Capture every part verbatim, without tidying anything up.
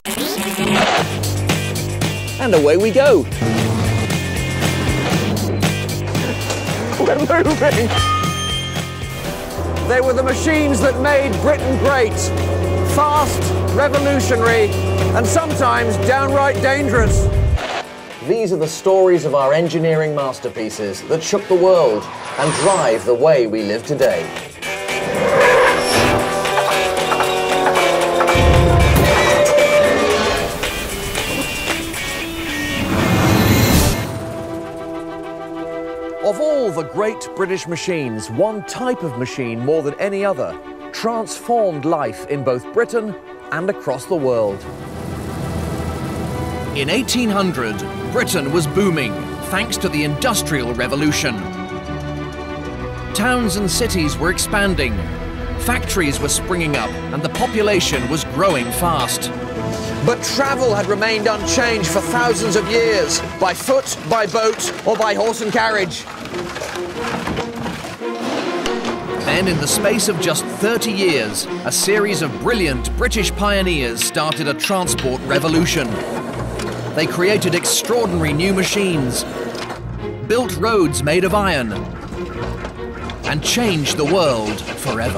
And away we go. We're moving. They were the machines that made Britain great. Fast, revolutionary, and sometimes downright dangerous. These are the stories of our engineering masterpieces that shook the world and drive the way we live today. Of all the great British machines, one type of machine more than any other transformed life in both Britain and across the world. In eighteen hundred, Britain was booming thanks to the Industrial Revolution. Towns and cities were expanding, factories were springing up, and the population was growing fast. But travel had remained unchanged for thousands of years, by foot, by boat, or by horse and carriage. Then, in the space of just thirty years, a series of brilliant British pioneers started a transport revolution. They created extraordinary new machines, built roads made of iron, and changed the world forever.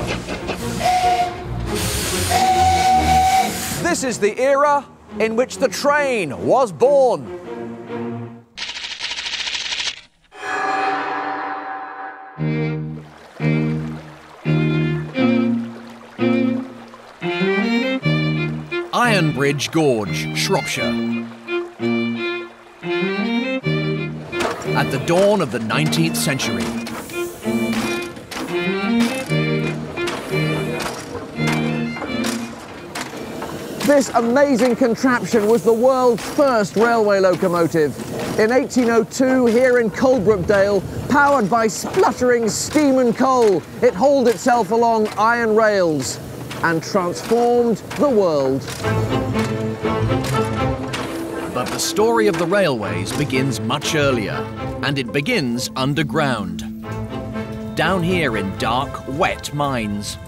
This is the era in which the train was born. Iron Bridge Gorge, Shropshire. At the dawn of the nineteenth century. This amazing contraption was the world's first railway locomotive. In eighteen oh two, here in Coalbrookdale, powered by spluttering steam and coal, it hauled itself along iron rails and transformed the world. But the story of the railways begins much earlier, and it begins underground. Down here in dark, wet mines.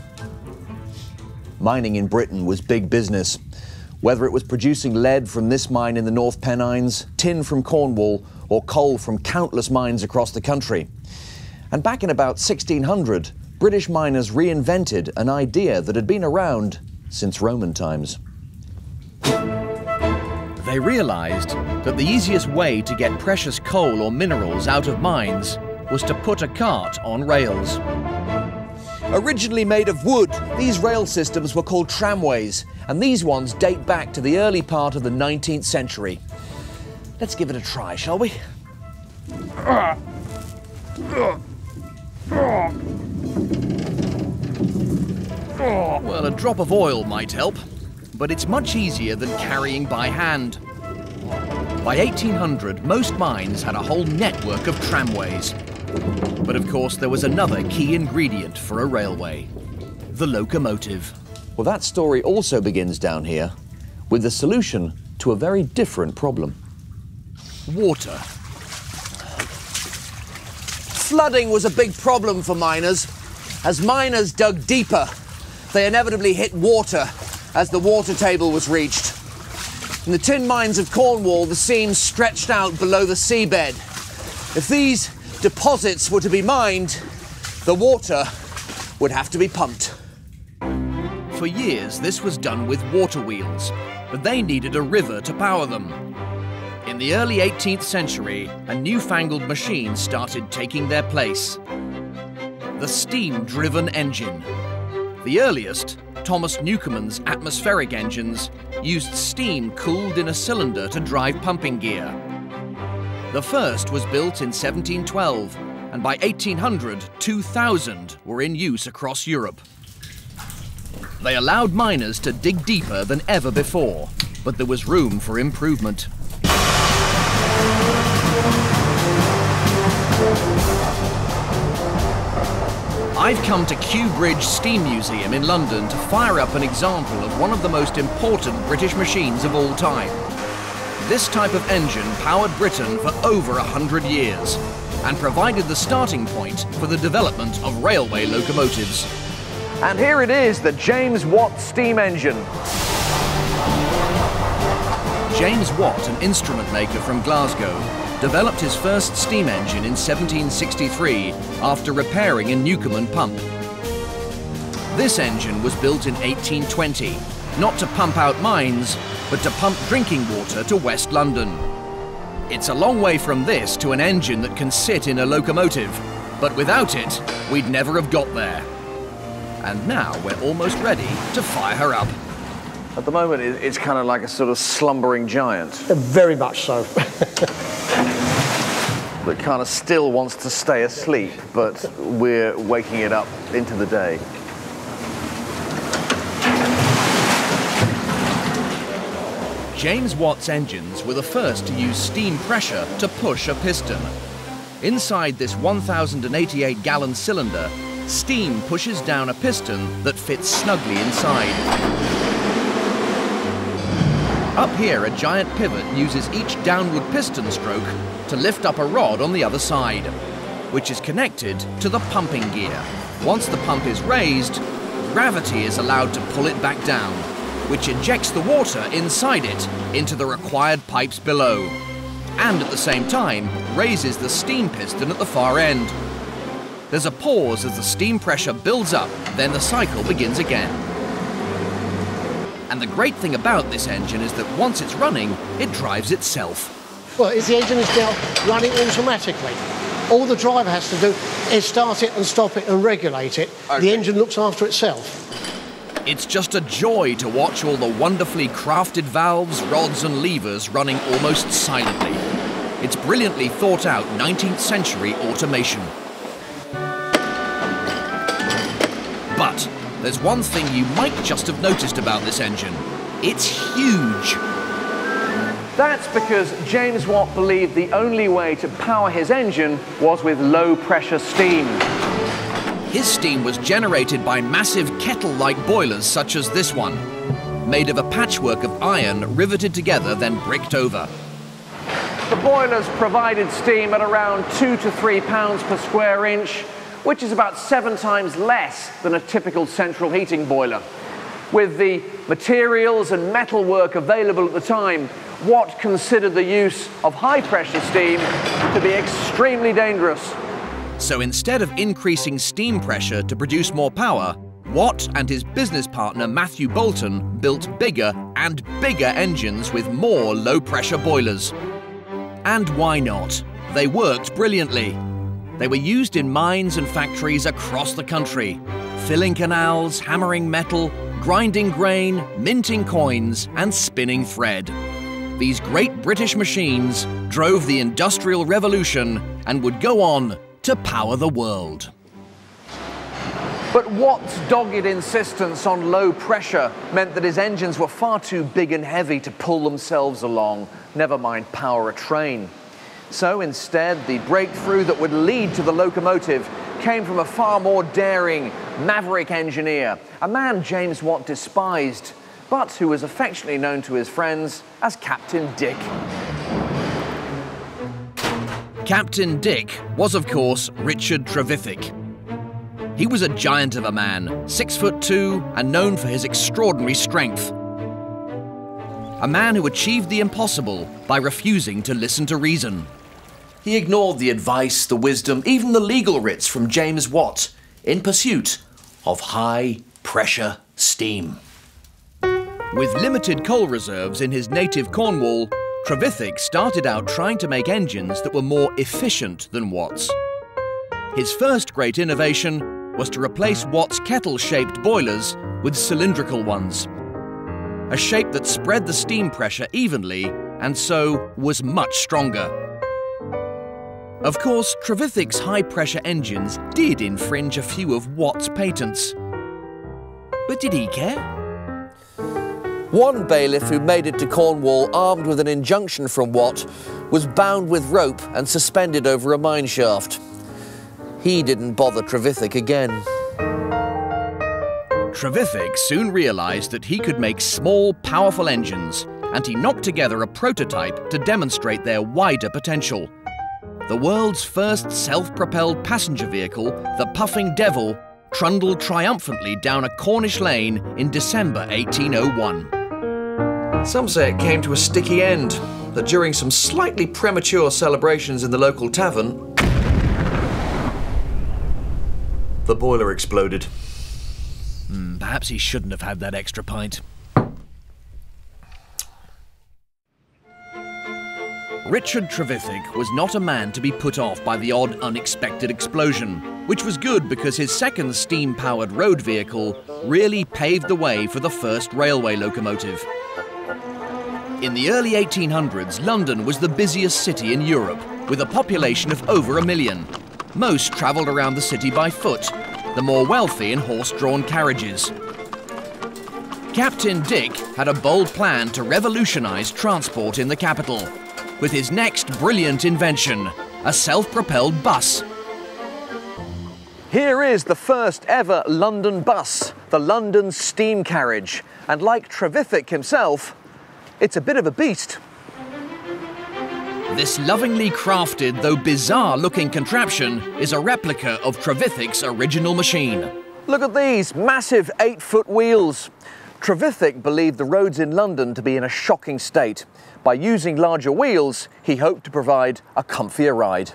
Mining in Britain was big business. Whether it was producing lead from this mine in the North Pennines, tin from Cornwall, or coal from countless mines across the country. And back in about sixteen hundred, British miners reinvented an idea that had been around since Roman times. They realized that the easiest way to get precious coal or minerals out of mines was to put a cart on rails. Originally made of wood, these rail systems were called tramways, and these ones date back to the early part of the nineteenth century. Let's give it a try, shall we? Well, a drop of oil might help, but it's much easier than carrying by hand. By eighteen hundred, most mines had a whole network of tramways. But of course, there was another key ingredient for a railway: the locomotive. Well, that story also begins down here with the solution to a very different problem. Water. Flooding was a big problem for miners. As miners dug deeper, they inevitably hit water as the water table was reached. In the tin mines of Cornwall, the seams stretched out below the seabed. If these deposits were to be mined, the water would have to be pumped. For years, this was done with water wheels, but they needed a river to power them. In the early eighteenth century, a newfangled machine started taking their place: the steam-driven engine. The earliest, Thomas Newcomen's atmospheric engines, used steam cooled in a cylinder to drive pumping gear. The first was built in seventeen twelve, and by eighteen hundred, two thousand were in use across Europe. They allowed miners to dig deeper than ever before, but there was room for improvement. I've come to Kew Bridge Steam Museum in London to fire up an example of one of the most important British machines of all time. This type of engine powered Britain for over a hundred years and provided the starting point for the development of railway locomotives. And here it is, the James Watt steam engine. James Watt, an instrument maker from Glasgow, developed his first steam engine in seventeen sixty-three after repairing a Newcomen pump. This engine was built in eighteen twenty, not to pump out mines, but to pump drinking water to West London. It's a long way from this to an engine that can sit in a locomotive, but without it, we'd never have got there. And now we're almost ready to fire her up. At the moment, it's kind of like a sort of slumbering giant. Very much so. That kind of still wants to stay asleep, but we're waking it up into the day. James Watt's engines were the first to use steam pressure to push a piston. Inside this one thousand eighty-eight gallon cylinder, steam pushes down a piston that fits snugly inside. Up here, a giant pivot uses each downward piston stroke to lift up a rod on the other side, which is connected to the pumping gear. Once the pump is raised, gravity is allowed to pull it back down, which injects the water inside it into the required pipes below, and at the same time raises the steam piston at the far end. There's a pause as the steam pressure builds up, then the cycle begins again. And the great thing about this engine is that once it's running, it drives itself. Well, the engine is now running automatically. All the driver has to do is start it and stop it and regulate it. Okay. The engine looks after itself. It's just a joy to watch all the wonderfully crafted valves, rods and levers running almost silently. It's brilliantly thought out nineteenth century automation. But there's one thing you might just have noticed about this engine. It's huge. That's because James Watt believed the only way to power his engine was with low pressure steam. His steam was generated by massive kettle-like boilers such as this one, made of a patchwork of iron riveted together then bricked over. The boilers provided steam at around two to three pounds per square inch, which is about seven times less than a typical central heating boiler. With the materials and metalwork available at the time, Watt considered the use of high-pressure steam to be extremely dangerous. So instead of increasing steam pressure to produce more power, Watt and his business partner Matthew Boulton built bigger and bigger engines with more low-pressure boilers. And why not? They worked brilliantly. They were used in mines and factories across the country, filling canals, hammering metal, grinding grain, minting coins, and spinning thread. These great British machines drove the Industrial Revolution and would go on to power the world. But Watt's dogged insistence on low pressure meant that his engines were far too big and heavy to pull themselves along, never mind power a train. So instead, the breakthrough that would lead to the locomotive came from a far more daring, maverick engineer, a man James Watt despised, but who was affectionately known to his friends as Captain Dick. Captain Dick was, of course, Richard Trevithick. He was a giant of a man, six foot two, and known for his extraordinary strength. A man who achieved the impossible by refusing to listen to reason. He ignored the advice, the wisdom, even the legal writs from James Watt in pursuit of high-pressure steam. With limited coal reserves in his native Cornwall, Trevithick started out trying to make engines that were more efficient than Watt's. His first great innovation was to replace Watt's kettle-shaped boilers with cylindrical ones, a shape that spread the steam pressure evenly and so was much stronger. Of course, Trevithick's high-pressure engines did infringe a few of Watt's patents. But did he care? One bailiff who made it to Cornwall armed with an injunction from Watt was bound with rope and suspended over a mine shaft. He didn't bother Trevithick again. Trevithick soon realised that he could make small, powerful engines, and he knocked together a prototype to demonstrate their wider potential. The world's first self-propelled passenger vehicle, the Puffing Devil, trundled triumphantly down a Cornish lane in December eighteen oh one. Some say it came to a sticky end, that during some slightly premature celebrations in the local tavern, the boiler exploded. Mm, perhaps he shouldn't have had that extra pint. Richard Trevithick was not a man to be put off by the odd unexpected explosion, which was good because his second steam-powered road vehicle really paved the way for the first railway locomotive. In the early eighteen hundreds, London was the busiest city in Europe, with a population of over a million. Most travelled around the city by foot, the more wealthy in horse-drawn carriages. Captain Dick had a bold plan to revolutionise transport in the capital, with his next brilliant invention, a self-propelled bus. Here is the first ever London bus, the London Steam Carriage. And like Trevithick himself, it's a bit of a beast. This lovingly crafted, though bizarre-looking contraption is a replica of Trevithick's original machine. Look at these massive eight-foot wheels. Trevithick believed the roads in London to be in a shocking state. By using larger wheels, he hoped to provide a comfier ride.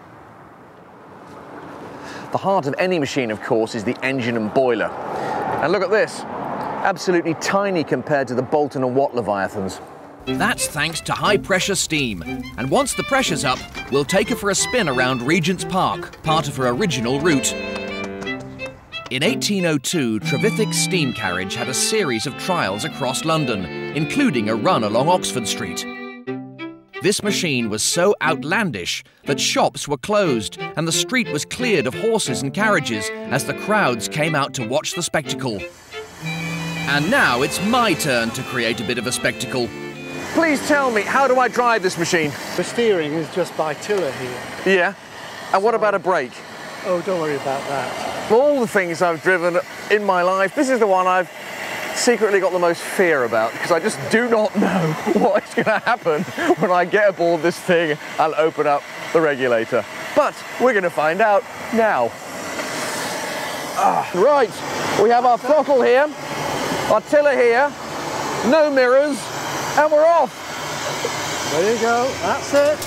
The heart of any machine, of course, is the engine and boiler. And look at this, absolutely tiny compared to the Bolton and Watt Leviathans. That's thanks to high-pressure steam. And once the pressure's up, we'll take her for a spin around Regent's Park, part of her original route. In eighteen oh two, Trevithick's steam carriage had a series of trials across London, including a run along Oxford Street. This machine was so outlandish that shops were closed and the street was cleared of horses and carriages as the crowds came out to watch the spectacle. And now it's my turn to create a bit of a spectacle. Please tell me, how do I drive this machine? The steering is just by tiller here. Yeah? And what about a brake? Oh, don't worry about that. Of all the things I've driven in my life, this is the one I've secretly got the most fear about, because I just do not know what is going to happen when I get aboard this thing and open up the regulator. But we're going to find out now. Ah, right, we have our throttle here, our tiller here, no mirrors, and we're off. There you go, that's it.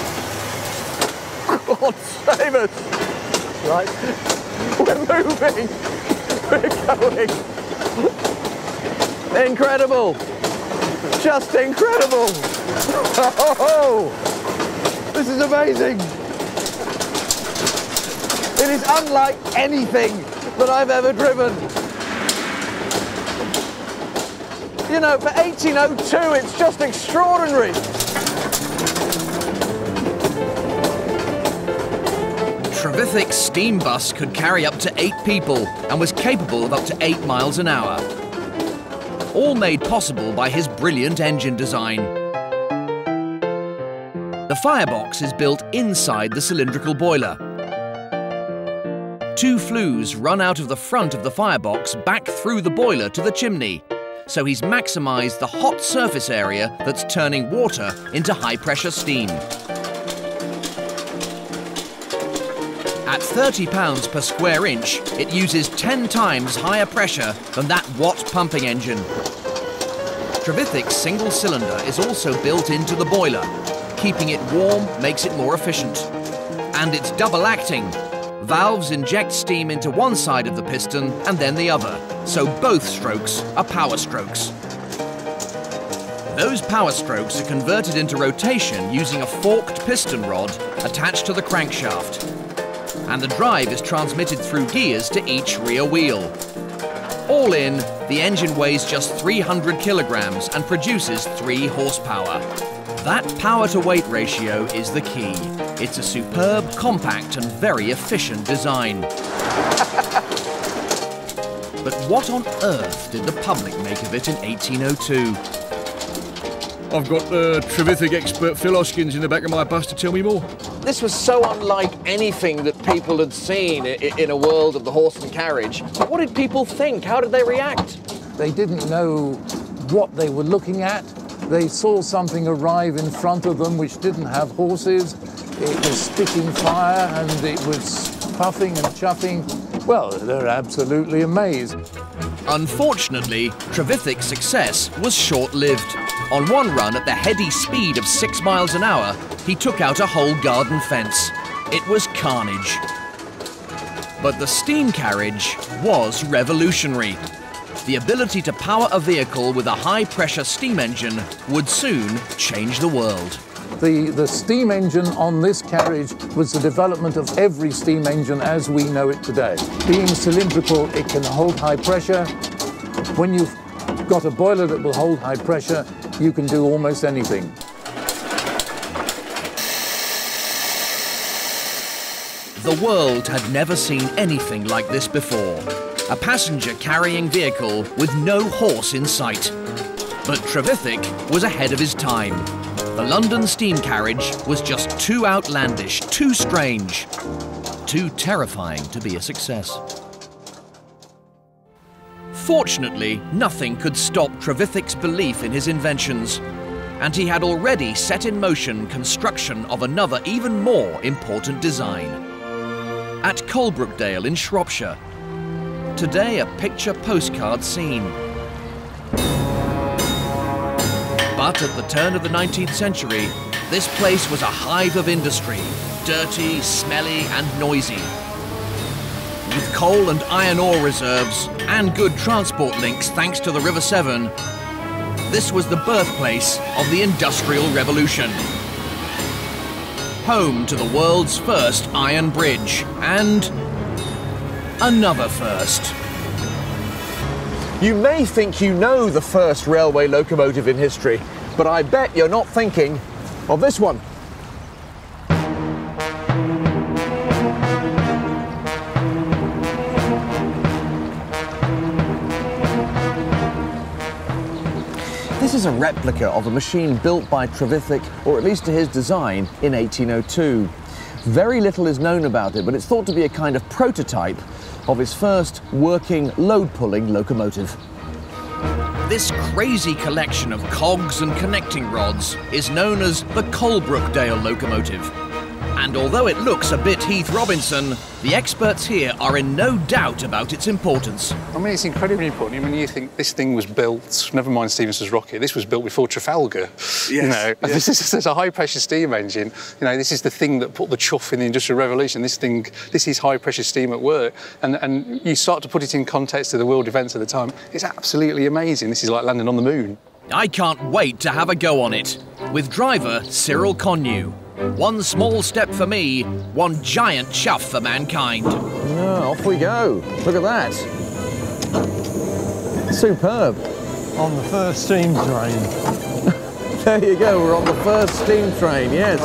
God save us. Right. We're moving. We're going. Incredible. Just incredible. Oh, this is amazing. It is unlike anything that I've ever driven. You know, for eighteen oh two, it's just extraordinary. Trevithick's steam bus could carry up to eight people and was capable of up to eight miles an hour. All made possible by his brilliant engine design. The firebox is built inside the cylindrical boiler. Two flues run out of the front of the firebox back through the boiler to the chimney, so he's maximised the hot surface area that's turning water into high-pressure steam. At thirty pounds per square inch, it uses ten times higher pressure than that Watt pumping engine. Trevithick's single cylinder is also built into the boiler. Keeping it warm makes it more efficient. And it's double acting. Valves inject steam into one side of the piston and then the other, so both strokes are power strokes. Those power strokes are converted into rotation using a forked piston rod attached to the crankshaft. And the drive is transmitted through gears to each rear wheel. All in, the engine weighs just three hundred kilograms and produces three horsepower. That power-to-weight ratio is the key. It's a superb, compact and very efficient design. But what on earth did the public make of it in eighteen oh two? I've got uh, Trevithick expert Phil Hoskins in the back of my bus to tell me more. This was so unlike anything that people had seen in a world of the horse and carriage. What did people think? How did they react? They didn't know what they were looking at. They saw something arrive in front of them which didn't have horses. It was spitting fire and it was puffing and chuffing. Well, they're absolutely amazed. Unfortunately, Trevithick's success was short-lived. On one run at the heady speed of six miles an hour, he took out a whole garden fence. It was carnage. But the steam carriage was revolutionary. The ability to power a vehicle with a high-pressure steam engine would soon change the world. The, the steam engine on this carriage was the development of every steam engine as we know it today. Being cylindrical, it can hold high pressure. When you've got a boiler that will hold high pressure, you can do almost anything. The world had never seen anything like this before. A passenger-carrying vehicle with no horse in sight. But Trevithick was ahead of his time. The London steam carriage was just too outlandish, too strange, too terrifying to be a success. Fortunately, nothing could stop Trevithick's belief in his inventions, and he had already set in motion construction of another even more important design. At Coalbrookdale in Shropshire, today a picture postcard scene. But at the turn of the nineteenth century, this place was a hive of industry, dirty, smelly and noisy. With coal and iron ore reserves and good transport links thanks to the River Severn, this was the birthplace of the Industrial Revolution. Home to the world's first iron bridge and another first. You may think you know the first railway locomotive in history, but I bet you're not thinking of this one. This is a replica of a machine built by Trevithick, or at least to his design, in eighteen oh two. Very little is known about it, but it's thought to be a kind of prototype of his first working load-pulling locomotive. This crazy collection of cogs and connecting rods is known as the Coalbrookdale locomotive. And although it looks a bit Heath Robinson, the experts here are in no doubt about its importance. I mean, it's incredibly important. I mean, you think this thing was built, never mind Stephenson's rocket, this was built before Trafalgar. Yes, you know, yes. This is this is a high-pressure steam engine. You know, this is the thing that put the chuff in the Industrial Revolution. This thing, this is high-pressure steam at work. And, and you start to put it in context to the world events of the time, it's absolutely amazing. This is like landing on the moon. I can't wait to have a go on it, with driver Cyril Connew. One small step for me, one giant chuff for mankind. Yeah, off we go. Look at that. Superb. On the first steam train. There you go, we're on the first steam train, yes.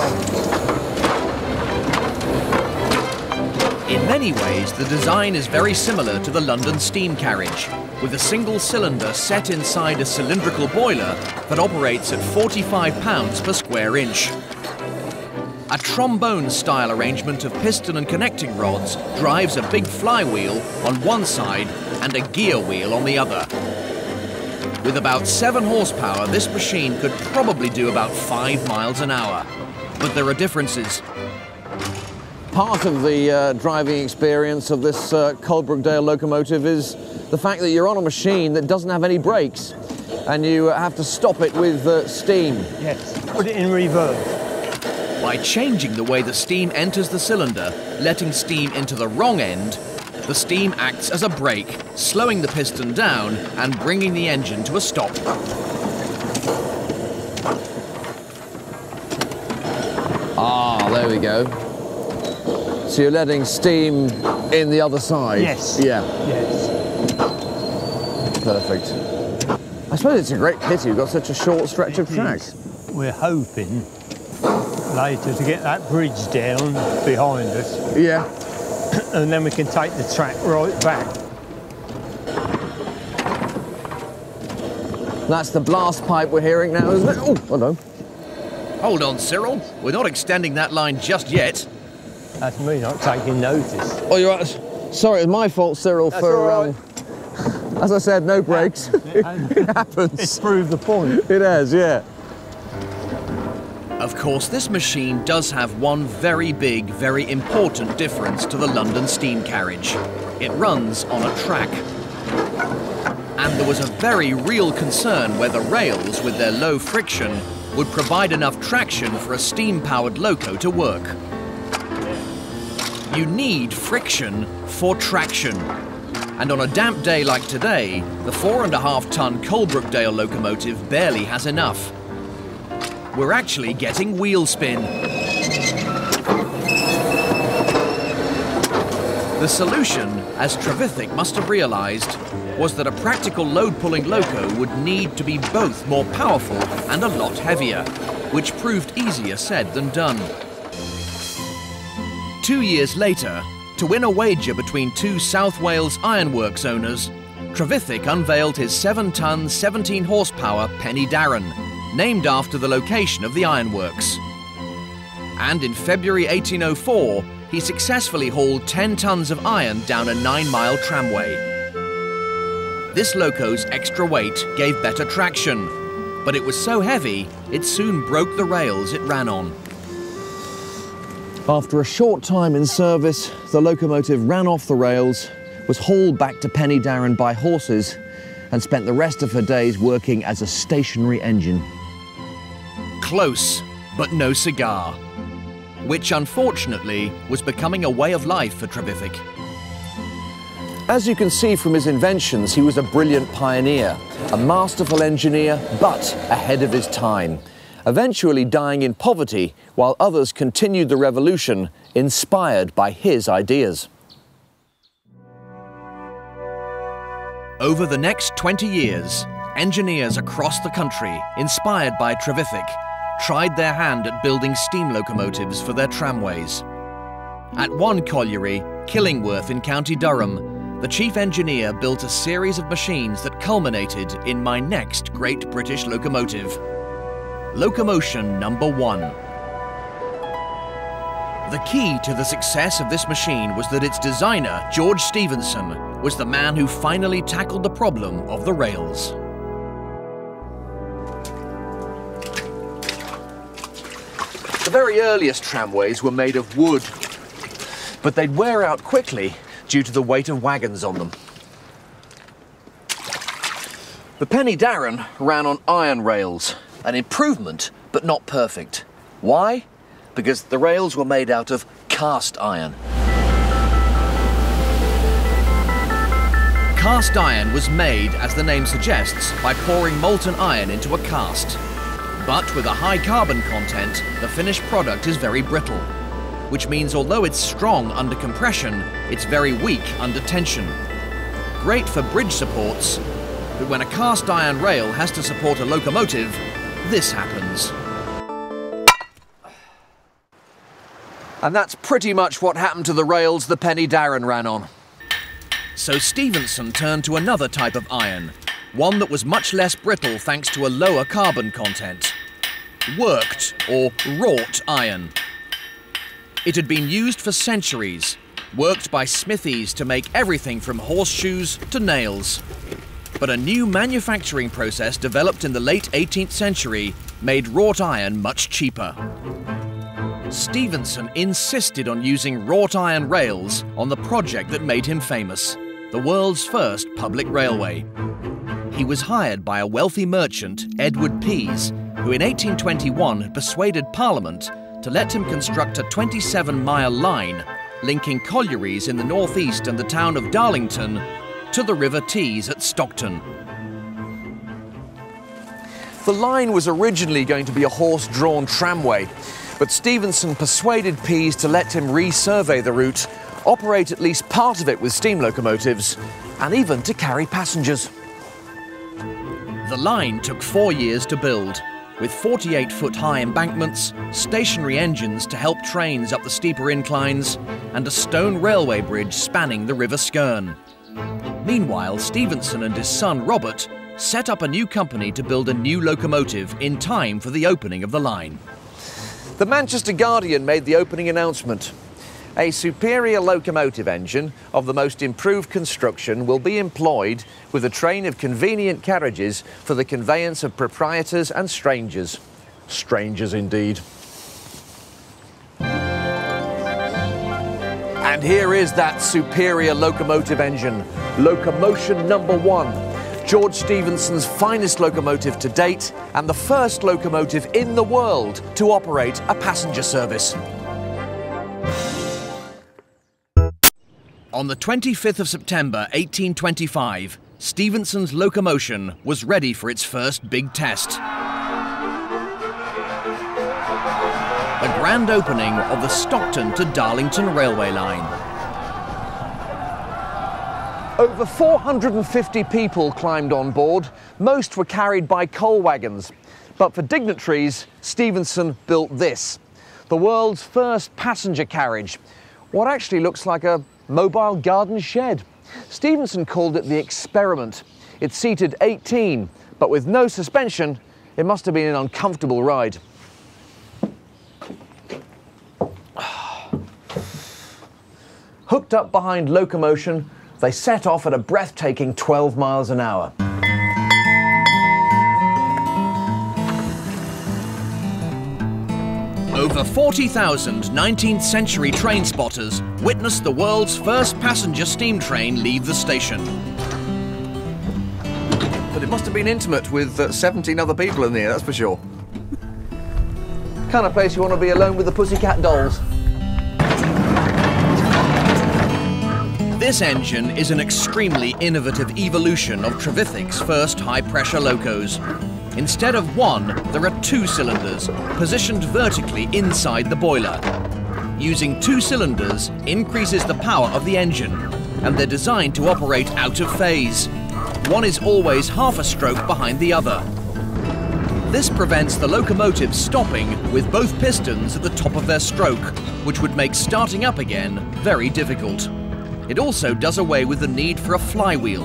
In many ways, the design is very similar to the London steam carriage, with a single cylinder set inside a cylindrical boiler that operates at forty-five pounds per square inch. A trombone-style arrangement of piston and connecting rods drives a big flywheel on one side and a gear wheel on the other. With about seven horsepower, this machine could probably do about five miles an hour. But there are differences. Part of the uh, driving experience of this uh, Coalbrookdale locomotive is the fact that you're on a machine that doesn't have any brakes, and you have to stop it with uh, steam. Yes, put it in reverse. By changing the way the steam enters the cylinder, letting steam into the wrong end, the steam acts as a brake, slowing the piston down and bringing the engine to a stop. Ah, there we go. So you're letting steam in the other side? Yes. Yeah. Yes. Perfect. I suppose it's a great pity you've got such a short stretch of track. We're hoping later to get that bridge down behind us. Yeah. And then we can take the track right back. That's the blast pipe we're hearing now, isn't it? Oh, hello. Hold on, Cyril. We're not extending that line just yet. That's me not taking notice. Oh, you're right. Sorry, it's my fault, Cyril, That's for... all right. um, as I said, no brakes. it, it happens. It's proved the point. It has, yeah. Of course, this machine does have one very big, very important difference to the London steam carriage. It runs on a track. And there was a very real concern whether rails, with their low friction, would provide enough traction for a steam-powered loco to work. You need friction for traction. And on a damp day like today, the four and a half ton Coalbrookdale locomotive barely has enough. We're actually getting wheel spin. The solution, as Trevithick must have realised, was that a practical load-pulling loco would need to be both more powerful and a lot heavier, which proved easier said than done. Two years later, to win a wager between two South Wales ironworks owners, Trevithick unveiled his seven ton, seventeen horsepower Penny Darren, named after the location of the ironworks. And in February eighteen oh four, he successfully hauled ten tons of iron down a nine mile tramway. This loco's extra weight gave better traction, but it was so heavy, it soon broke the rails it ran on. After a short time in service, the locomotive ran off the rails, was hauled back to Penny Darren by horses, and spent the rest of her days working as a stationary engine. Close, but no cigar. Which, unfortunately, was becoming a way of life for Trevithick. As you can see from his inventions, he was a brilliant pioneer, a masterful engineer, but ahead of his time, eventually dying in poverty while others continued the revolution inspired by his ideas. Over the next twenty years, engineers across the country, inspired by Trevithick, tried their hand at building steam locomotives for their tramways. At one colliery, Killingworth in County Durham, the chief engineer built a series of machines that culminated in my next great British locomotive, Locomotion Number One. The key to the success of this machine was that its designer, George Stephenson, was the man who finally tackled the problem of the rails. The very earliest tramways were made of wood, but they'd wear out quickly due to the weight of wagons on them. The Penny Darren ran on iron rails, an improvement, but not perfect. Why? Because the rails were made out of cast iron. Cast iron was made, as the name suggests, by pouring molten iron into a cast. But with a high carbon content, the finished product is very brittle, which means although it's strong under compression, it's very weak under tension. Great for bridge supports, but when a cast iron rail has to support a locomotive, this happens. And that's pretty much what happened to the rails the Penny Darren ran on. So Stephenson turned to another type of iron, one that was much less brittle thanks to a lower carbon content. Worked, or wrought iron. It had been used for centuries, worked by smithies to make everything from horseshoes to nails. But a new manufacturing process developed in the late eighteenth century made wrought iron much cheaper. Stephenson insisted on using wrought iron rails on the project that made him famous, the world's first public railway. He was hired by a wealthy merchant, Edward Pease, who in eighteen twenty-one had persuaded Parliament to let him construct a twenty-seven mile line linking collieries in the northeast and the town of Darlington to the River Tees at Stockton. The line was originally going to be a horse-drawn tramway, but Stephenson persuaded Pease to let him resurvey the route, operate at least part of it with steam locomotives, and even to carry passengers. The line took four years to build, with forty-eight foot high embankments, stationary engines to help trains up the steeper inclines, and a stone railway bridge spanning the River Skerne. Meanwhile, Stephenson and his son Robert set up a new company to build a new locomotive in time for the opening of the line. The Manchester Guardian made the opening announcement. A superior locomotive engine of the most improved construction will be employed with a train of convenient carriages for the conveyance of proprietors and strangers. Strangers indeed. And here is that superior locomotive engine, Locomotion Number One. George Stephenson's finest locomotive to date and the first locomotive in the world to operate a passenger service. On the twenty-fifth of September eighteen twenty-five, Stephenson's locomotion was ready for its first big test. The grand opening of the Stockton to Darlington railway line. Over four hundred fifty people climbed on board. Most were carried by coal wagons. But for dignitaries, Stephenson built this, the world's first passenger carriage. What actually looks like a mobile garden shed. Stephenson called it the Experiment. It seated eighteen, but with no suspension, it must have been an uncomfortable ride. Hooked up behind locomotion, they set off at a breathtaking twelve miles an hour. Over forty thousand nineteenth century train spotters witnessed the world's first passenger steam train leave the station. But it must have been intimate with uh, seventeen other people in there, that's for sure. Kind of place you want to be alone with the Pussycat Dolls. This engine is an extremely innovative evolution of Trevithick's first high-pressure locos. Instead of one, there are two cylinders, positioned vertically inside the boiler. Using two cylinders increases the power of the engine, and they're designed to operate out of phase. One is always half a stroke behind the other. This prevents the locomotive stopping with both pistons at the top of their stroke, which would make starting up again very difficult. It also does away with the need for a flywheel.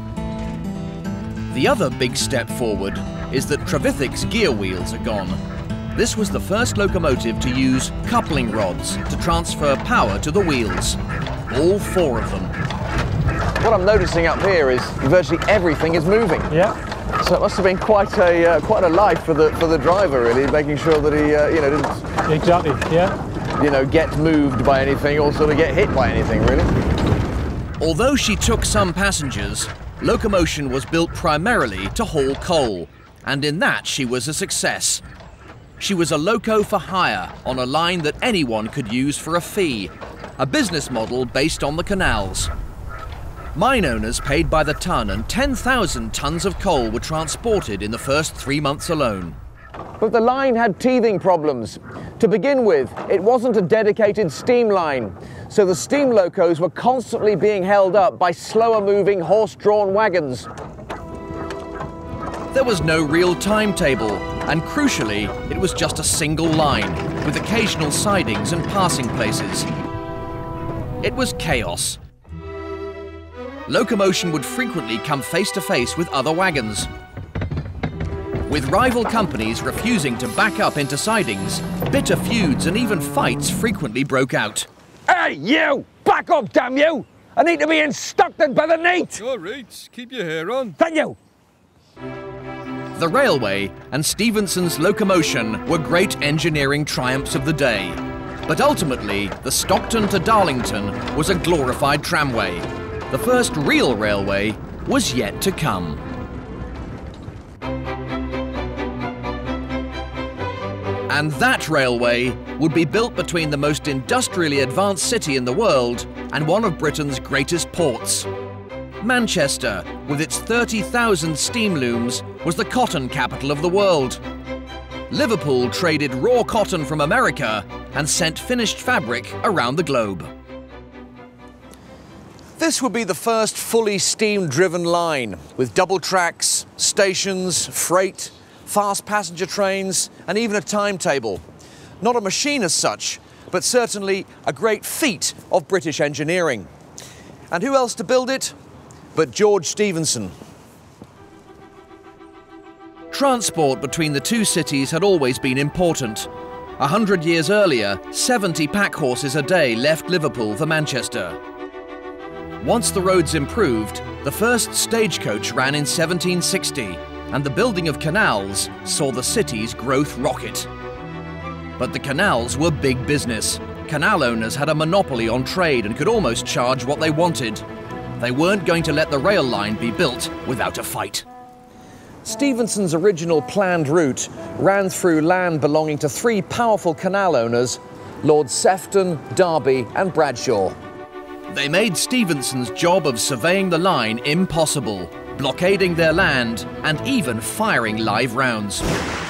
The other big step forward is that Trevithick's gear wheels are gone. This was the first locomotive to use coupling rods to transfer power to the wheels. All four of them. What I'm noticing up here is virtually everything is moving. Yeah. So it must have been quite a uh, quite a life for the for the driver, really, making sure that he uh, you know didn't Exactly. Yeah. you know get moved by anything or sort of get hit by anything, really. Although she took some passengers, locomotion was built primarily to haul coal, and in that she was a success. She was a loco for hire on a line that anyone could use for a fee, a business model based on the canals. Mine owners paid by the ton, and ten thousand tons of coal were transported in the first three months alone. But the line had teething problems. To begin with, it wasn't a dedicated steam line, so the steam locos were constantly being held up by slower-moving horse-drawn wagons. There was no real timetable, and crucially, it was just a single line, with occasional sidings and passing places. It was chaos. Locomotion would frequently come face-to-face with other wagons. With rival companies refusing to back up into sidings, bitter feuds and even fights frequently broke out. Hey, you! Back up, damn you! I need to be instructed by the neat! All right, keep your hair on. Thank you! The railway and Stephenson's locomotion were great engineering triumphs of the day. But ultimately, the Stockton to Darlington was a glorified tramway. The first real railway was yet to come. And that railway would be built between the most industrially advanced city in the world and one of Britain's greatest ports. Manchester, with its thirty thousand steam looms, was the cotton capital of the world. Liverpool traded raw cotton from America and sent finished fabric around the globe. This would be the first fully steam-driven line, with double tracks, stations, freight, fast passenger trains, and even a timetable. Not a machine as such, but certainly a great feat of British engineering. And who else to build it but George Stephenson? Transport between the two cities had always been important. A hundred years earlier, seventy pack horses a day left Liverpool for Manchester. Once the roads improved, the first stagecoach ran in seventeen sixty, and the building of canals saw the city's growth rocket. But the canals were big business. Canal owners had a monopoly on trade and could almost charge what they wanted. They weren't going to let the rail line be built without a fight. Stephenson's original planned route ran through land belonging to three powerful canal owners, Lord Sefton, Derby and Bradshaw. They made Stephenson's job of surveying the line impossible, blockading their land and even firing live rounds.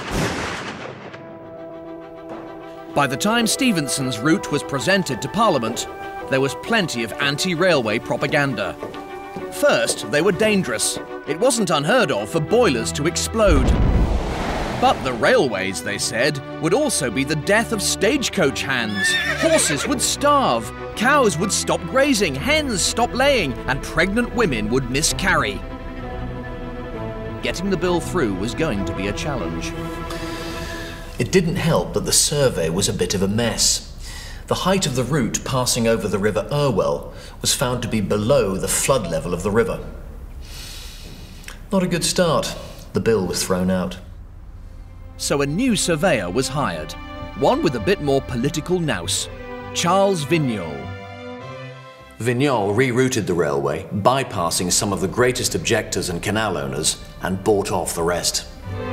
By the time Stephenson's route was presented to Parliament, there was plenty of anti-railway propaganda. First, they were dangerous. It wasn't unheard of for boilers to explode. But the railways, they said, would also be the death of stagecoach hands. Horses would starve, cows would stop grazing, hens stop laying, and pregnant women would miscarry. Getting the bill through was going to be a challenge. It didn't help that the survey was a bit of a mess. The height of the route passing over the River Irwell was found to be below the flood level of the river. Not a good start. The bill was thrown out. So a new surveyor was hired, one with a bit more political nous, Charles Vignol. Vignol rerouted the railway, bypassing some of the greatest objectors and canal owners, and bought off the rest.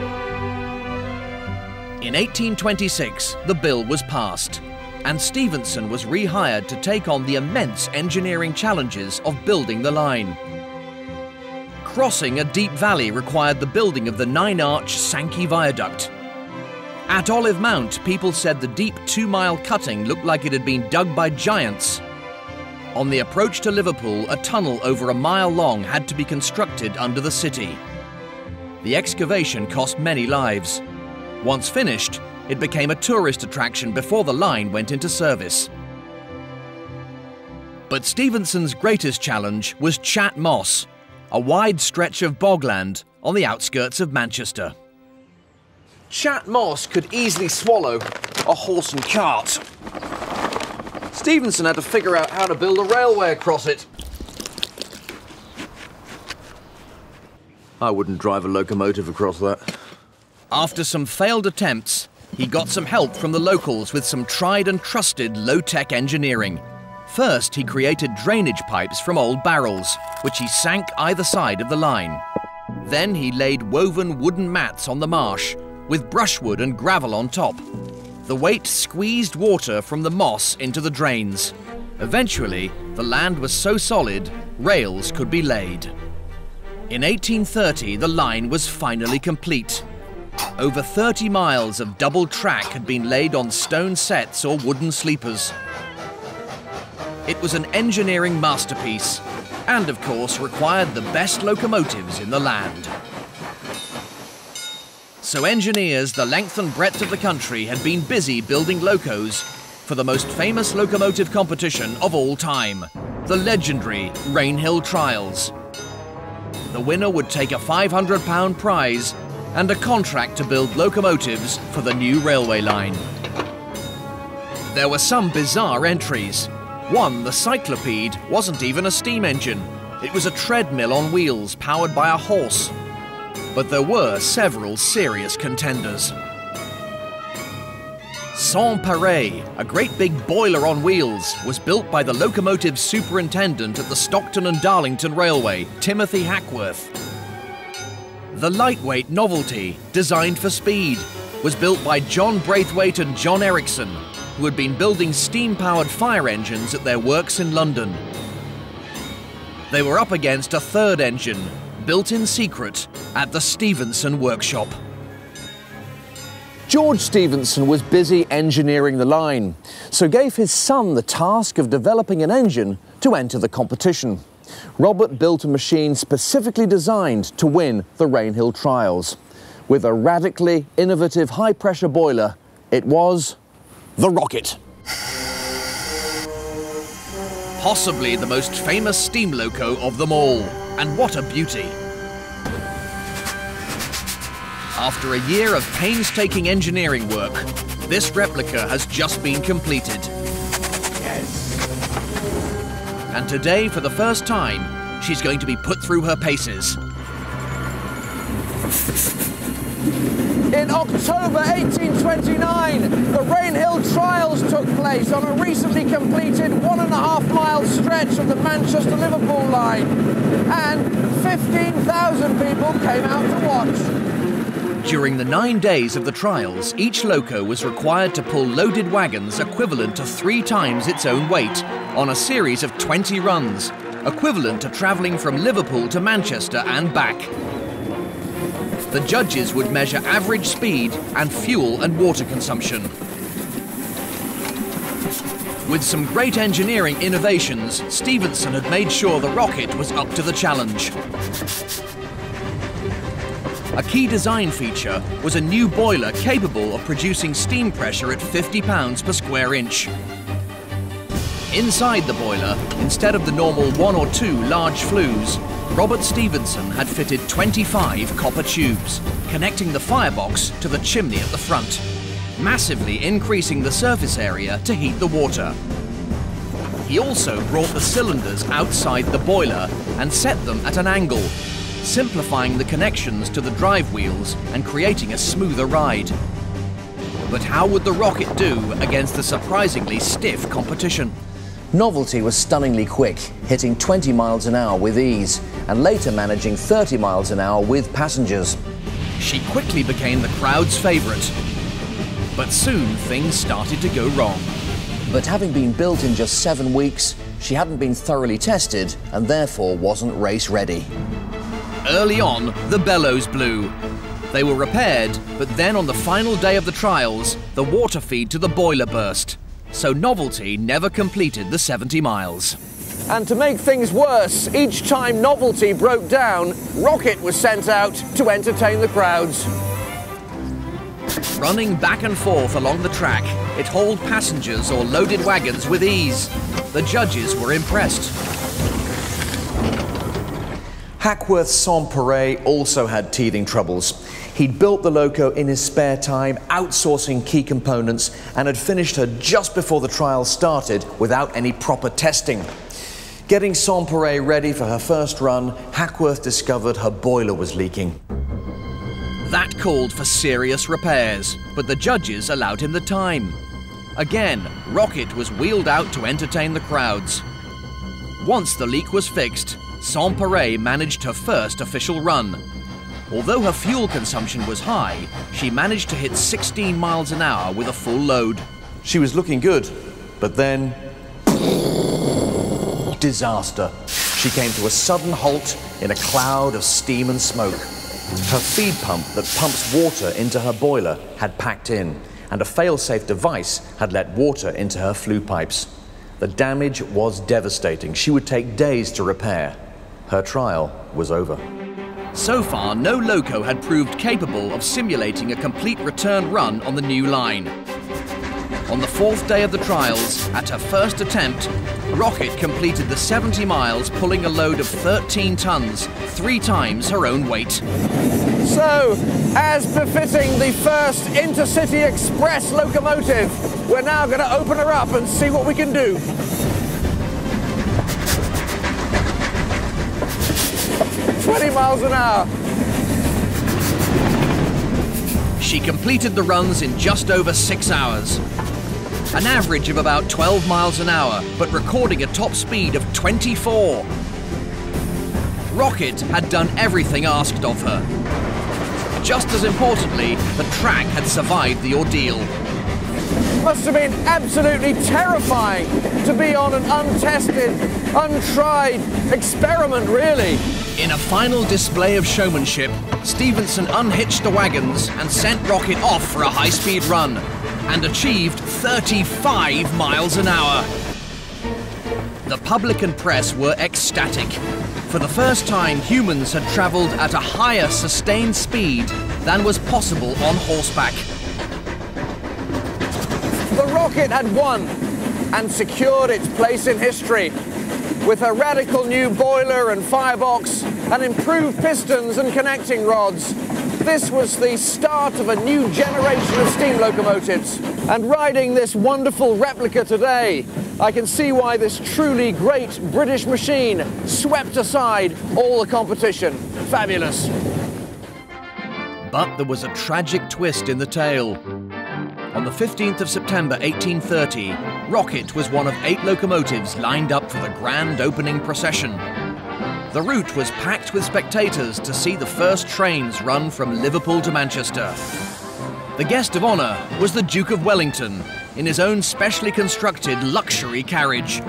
In eighteen twenty-six, the bill was passed, and Stephenson was rehired to take on the immense engineering challenges of building the line. Crossing a deep valley required the building of the nine-arch Sankey Viaduct. At Olive Mount, people said the deep two-mile cutting looked like it had been dug by giants. On the approach to Liverpool, a tunnel over a mile long had to be constructed under the city. The excavation cost many lives. Once finished, it became a tourist attraction before the line went into service. But Stephenson's greatest challenge was Chat Moss, a wide stretch of bogland on the outskirts of Manchester. Chat Moss could easily swallow a horse and cart. Stephenson had to figure out how to build a railway across it. I wouldn't drive a locomotive across that. After some failed attempts, he got some help from the locals with some tried and trusted low-tech engineering. First, he created drainage pipes from old barrels, which he sank either side of the line. Then he laid woven wooden mats on the marsh, with brushwood and gravel on top. The weight squeezed water from the moss into the drains. Eventually, the land was so solid, rails could be laid. In eighteen thirty, the line was finally complete. Over thirty miles of double track had been laid on stone sets or wooden sleepers. It was an engineering masterpiece, and of course required the best locomotives in the land. So engineers the length and breadth of the country had been busy building locos for the most famous locomotive competition of all time, the legendary Rainhill Trials. The winner would take a five hundred pound prize and a contract to build locomotives for the new railway line. There were some bizarre entries. One, the Cyclopede, wasn't even a steam engine. It was a treadmill on wheels powered by a horse. But there were several serious contenders. Sans Pareil, a great big boiler on wheels, was built by the locomotive superintendent at the Stockton and Darlington Railway, Timothy Hackworth. The lightweight Novelty, designed for speed, was built by John Braithwaite and John Ericsson, who had been building steam-powered fire engines at their works in London. They were up against a third engine, built in secret at the Stephenson workshop. George Stephenson was busy engineering the line, so gave his son the task of developing an engine to enter the competition. Robert built a machine specifically designed to win the Rainhill Trials. With a radically innovative high-pressure boiler, it was the Rocket. Possibly the most famous steam loco of them all, and what a beauty. After a year of painstaking engineering work, this replica has just been completed. Yes. And today, for the first time, she's going to be put through her paces. In October eighteen twenty-nine, the Rainhill Trials took place on a recently completed one and a half mile stretch of the Manchester-Liverpool line. And fifteen thousand people came out to watch. During the nine days of the trials, each loco was required to pull loaded wagons equivalent to three times its own weight on a series of twenty runs, equivalent to travelling from Liverpool to Manchester and back. The judges would measure average speed and fuel and water consumption. With some great engineering innovations, Stephenson had made sure the rocket was up to the challenge. A key design feature was a new boiler capable of producing steam pressure at fifty pounds per square inch. Inside the boiler, instead of the normal one or two large flues, Robert Stephenson had fitted twenty-five copper tubes, connecting the firebox to the chimney at the front, massively increasing the surface area to heat the water. He also brought the cylinders outside the boiler and set them at an angle, simplifying the connections to the drive wheels and creating a smoother ride. But how would the rocket do against the surprisingly stiff competition? Novelty was stunningly quick, hitting twenty miles an hour with ease, and later managing thirty miles an hour with passengers. She quickly became the crowd's favourite. But soon things started to go wrong. But having been built in just seven weeks, she hadn't been thoroughly tested and therefore wasn't race ready. Early on, the bellows blew. They were repaired, but then on the final day of the trials, the water feed to the boiler burst. So Novelty never completed the seventy miles. And to make things worse, each time Novelty broke down, Rocket was sent out to entertain the crowds. Running back and forth along the track, it hauled passengers or loaded wagons with ease. The judges were impressed. Hackworth's Sans-Pareil also had teething troubles. He'd built the loco in his spare time, outsourcing key components, and had finished her just before the trials started without any proper testing. Getting Sans-Pareil ready for her first run, Hackworth discovered her boiler was leaking. That called for serious repairs, but the judges allowed him the time. Again, Rocket was wheeled out to entertain the crowds. Once the leak was fixed, Sans-Pareil managed her first official run. Although her fuel consumption was high, she managed to hit sixteen miles an hour with a full load. She was looking good, but then... disaster. She came to a sudden halt in a cloud of steam and smoke. Her feed pump that pumps water into her boiler had packed in, and a fail-safe device had let water into her flue pipes. The damage was devastating. She would take days to repair. Her trial was over. So far, no loco had proved capable of simulating a complete return run on the new line. On the fourth day of the trials, at her first attempt, Rocket completed the seventy miles pulling a load of thirteen tons, three times her own weight. So, as befitting the first intercity express locomotive, we're now going to open her up and see what we can do. twenty miles an hour. She completed the runs in just over six hours. An average of about twelve miles an hour, but recording a top speed of twenty-four. Rocket had done everything asked of her. Just as importantly, the track had survived the ordeal. Must have been absolutely terrifying to be on an untested, untried experiment, really. In a final display of showmanship, Stephenson unhitched the wagons and sent Rocket off for a high-speed run, and achieved thirty-five miles an hour. The public and press were ecstatic. For the first time, humans had travelled at a higher sustained speed than was possible on horseback. The Rocket had won and secured its place in history. With her radical new boiler and firebox and improved pistons and connecting rods, this was the start of a new generation of steam locomotives. And riding this wonderful replica today, I can see why this truly great British machine swept aside all the competition. Fabulous. But there was a tragic twist in the tale. On the fifteenth of September eighteen thirty, Rocket was one of eight locomotives lined up for the grand opening procession. The route was packed with spectators to see the first trains run from Liverpool to Manchester. The guest of honour was the Duke of Wellington in his own specially constructed luxury carriage.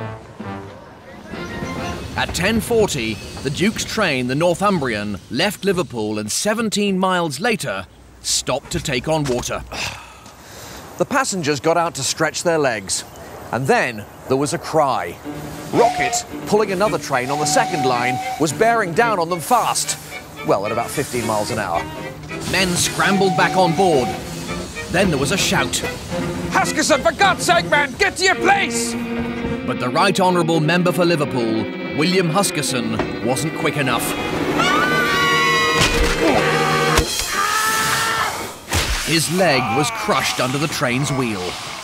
At ten forty, the Duke's train, the Northumbrian, left Liverpool and seventeen miles later stopped to take on water. The passengers got out to stretch their legs, and then there was a cry. Rocket, pulling another train on the second line, was bearing down on them fast. Well, at about fifteen miles an hour. Men scrambled back on board. Then there was a shout. Huskisson, for God's sake, man, get to your place! But the Right Honourable Member for Liverpool, William Huskisson, wasn't quick enough. His leg was crushed under the train's wheel.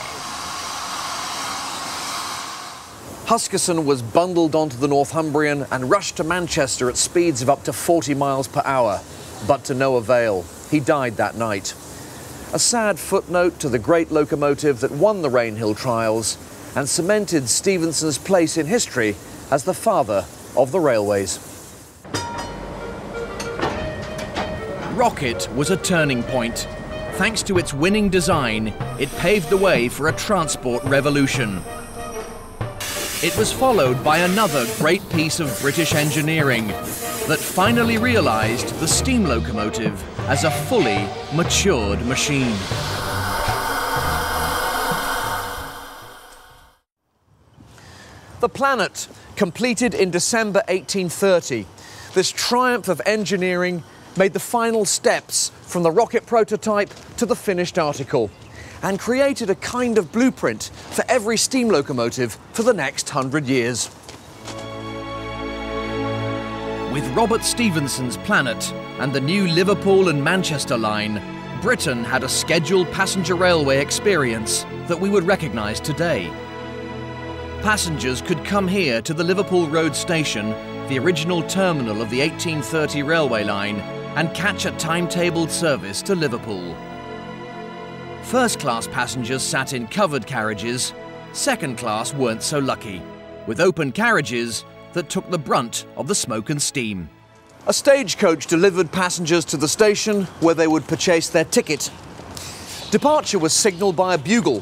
Huskisson was bundled onto the Northumbrian and rushed to Manchester at speeds of up to forty miles per hour, but to no avail. He died that night. A sad footnote to the great locomotive that won the Rainhill trials and cemented Stephenson's place in history as the father of the railways. Rocket was a turning point. Thanks to its winning design, it paved the way for a transport revolution. It was followed by another great piece of British engineering that finally realised the steam locomotive as a fully matured machine. The Planet, completed in December eighteen thirty, this triumph of engineering made the final steps from the rocket prototype to the finished article, and created a kind of blueprint for every steam locomotive for the next hundred years. With Robert Stephenson's Planet and the new Liverpool and Manchester line, Britain had a scheduled passenger railway experience that we would recognise today. Passengers could come here to the Liverpool Road Station, the original terminal of the eighteen thirty railway line, and catch a timetabled service to Liverpool. First-class passengers sat in covered carriages, second class weren't so lucky, with open carriages that took the brunt of the smoke and steam. A stagecoach delivered passengers to the station where they would purchase their ticket. Departure was signalled by a bugle.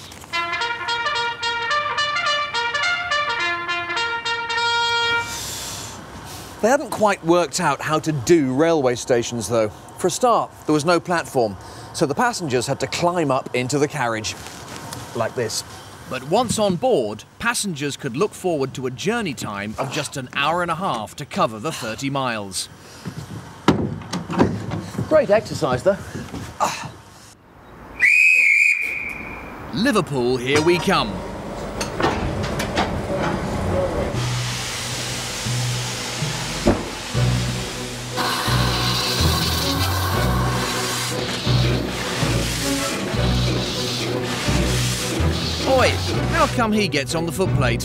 They hadn't quite worked out how to do railway stations, though. For a start, there was no platform, so the passengers had to climb up into the carriage, like this. But once on board, passengers could look forward to a journey time of just an hour and a half to cover the thirty miles. Great exercise, though. Liverpool, here we come. Oi, how come he gets on the footplate?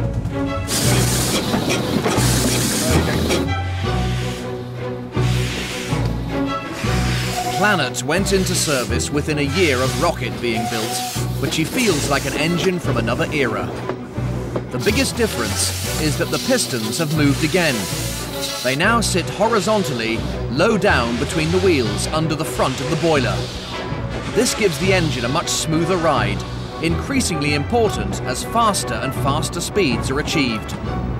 Planet went into service within a year of Rocket being built, but she feels like an engine from another era. The biggest difference is that the pistons have moved again. They now sit horizontally, low down between the wheels under the front of the boiler. This gives the engine a much smoother ride, increasingly important as faster and faster speeds are achieved.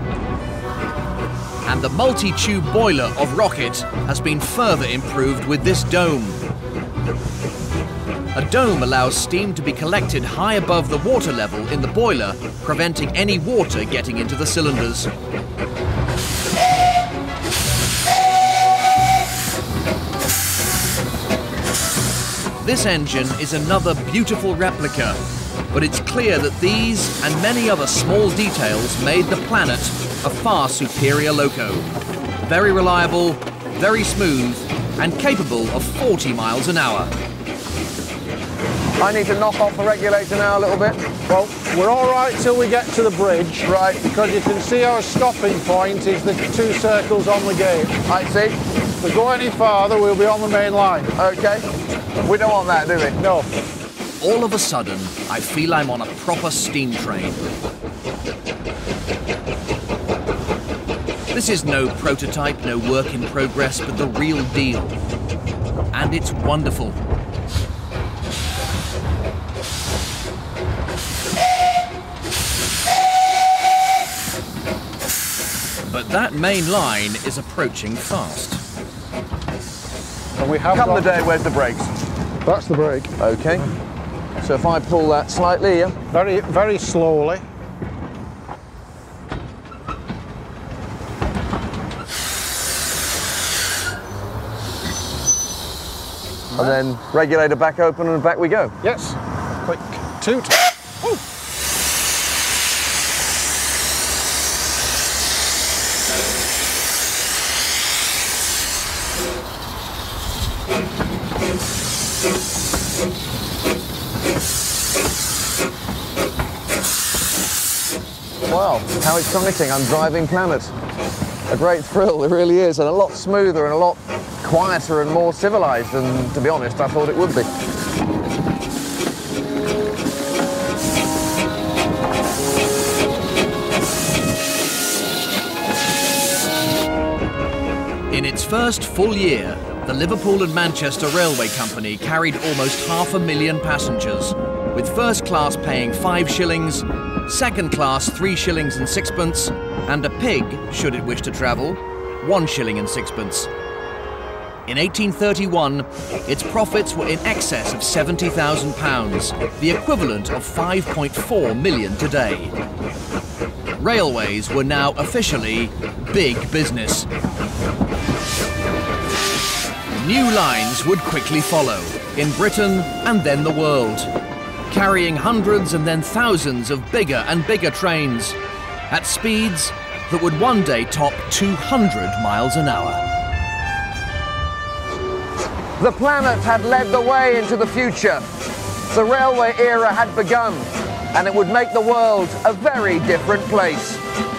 And the multi-tube boiler of Rocket has been further improved with this dome. A dome allows steam to be collected high above the water level in the boiler, preventing any water getting into the cylinders. This engine is another beautiful replica, but it's clear that these and many other small details made the Planet a far superior loco. Very reliable, very smooth, and capable of forty miles an hour. I need to knock off the regulator now a little bit. Well, we're all right till we get to the bridge. Right. Because you can see our stopping point is the two circles on the gate. I see. If we go any farther, we'll be on the main line. OK. We don't want that, do we? No. all of a sudden, I feel I'm on a proper steam train. This is no prototype, no work in progress, but the real deal. And it's wonderful. But that main line is approaching fast. And we have Come got... the day, where's the brakes? That's the brake. Okay. So if I pull that slightly, yeah? Very, very slowly. And then regulator back open and back we go. Yes. Quick. Toot. Ooh. Wow, how exciting, I'm driving planet. A great thrill, it really is, and a lot smoother and a lot quieter and more civilized than, to be honest, I thought it would be. In its first full year, the Liverpool and Manchester Railway Company carried almost half a million passengers, with first class paying five shillings, second class three shillings and sixpence, and a pig, should it wish to travel, one shilling and sixpence. In eighteen thirty-one, its profits were in excess of seventy thousand pounds, the equivalent of five point four million today. Railways were now officially big business. New lines would quickly follow, in Britain and then the world, carrying hundreds and then thousands of bigger and bigger trains, at speeds that would one day top two hundred miles an hour. The planet had led the way into the future. The railway era had begun, and it would make the world a very different place.